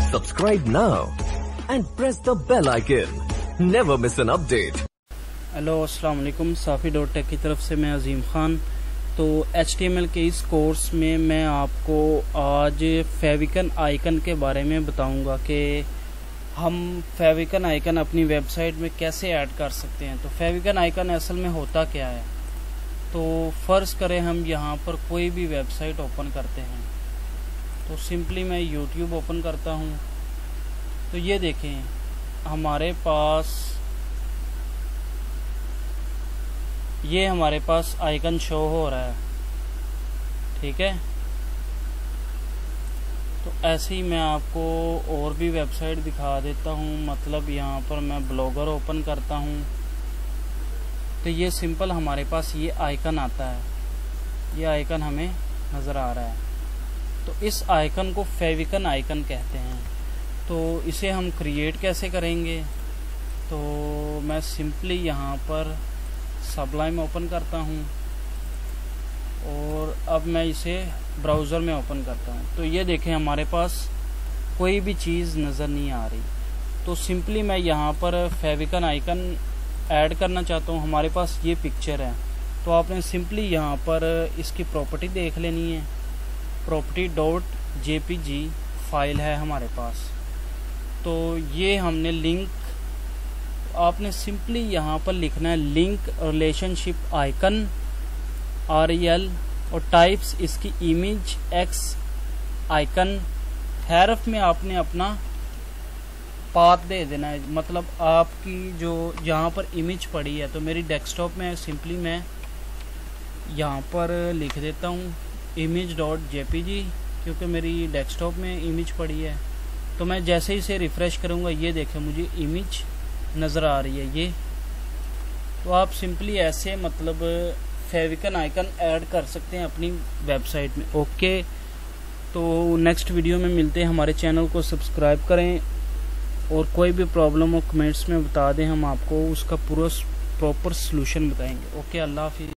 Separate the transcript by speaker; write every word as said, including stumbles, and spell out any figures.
Speaker 1: Subscribe now and press the bell icon. Never miss an update.
Speaker 2: Hello अस्सलाम वालेकुम, साफ़ी dot take की तरफ से मैं अजीम ख़ान। तो एच टी एम एल के इस कोर्स में मैं आपको आज फेविकन आइकन के बारे में बताऊंगा कि हम फेविकन आइकन अपनी वेबसाइट में कैसे ऐड कर सकते हैं। तो फेविकन आइकन असल में होता क्या है, तो फ़र्ज़ करें हम यहाँ पर कोई भी वेबसाइट ओपन करते हैं। तो सिंपली मैं यूट्यूब ओपन करता हूँ। तो ये देखें, हमारे पास ये हमारे पास आइकन शो हो रहा है, ठीक है। तो ऐसे ही मैं आपको और भी वेबसाइट दिखा देता हूँ। मतलब यहाँ पर मैं ब्लॉगर ओपन करता हूँ तो ये सिंपल हमारे पास ये आइकन आता है, ये आइकन हमें नज़र आ रहा है। तो इस आइकन को फेविकन आइकन कहते हैं। तो इसे हम क्रिएट कैसे करेंगे, तो मैं सिंपली यहाँ पर सबलाइम ओपन करता हूँ और अब मैं इसे ब्राउज़र में ओपन करता हूँ। तो ये देखें, हमारे पास कोई भी चीज़ नज़र नहीं आ रही। तो सिंपली मैं यहाँ पर फेविकन आइकन ऐड करना चाहता हूँ। हमारे पास ये पिक्चर है, तो आपने सिंपली यहाँ पर इसकी प्रॉपर्टी देख लेनी है। Property dot J P G file है हमारे पास। तो ये हमने लिंक, आपने सिंपली यहाँ पर लिखना है link relationship icon R E L और टाइप्स इसकी इमेज एक्स आइकन। हैरफ में आपने अपना पाथ दे देना है। मतलब आपकी जो यहाँ पर इमेज पड़ी है, तो मेरी डेस्कटॉप में सिंपली मैं यहाँ पर लिख देता हूँ image dot J P G, क्योंकि मेरी डेस्कटॉप में इमेज पड़ी है। तो मैं जैसे ही इसे रिफ़्रेश करूँगा, ये देखें मुझे इमेज नज़र आ रही है ये। तो आप सिंपली ऐसे मतलब फेविकन आइकन ऐड कर सकते हैं अपनी वेबसाइट में। ओके, तो नेक्स्ट वीडियो में मिलते हैं। हमारे चैनल को सब्सक्राइब करें और कोई भी प्रॉब्लम हो कमेंट्स में बता दें, हम आपको उसका पूरा प्रॉपर सलूशन बताएंगे। ओके, अल्लाह हाफिज़।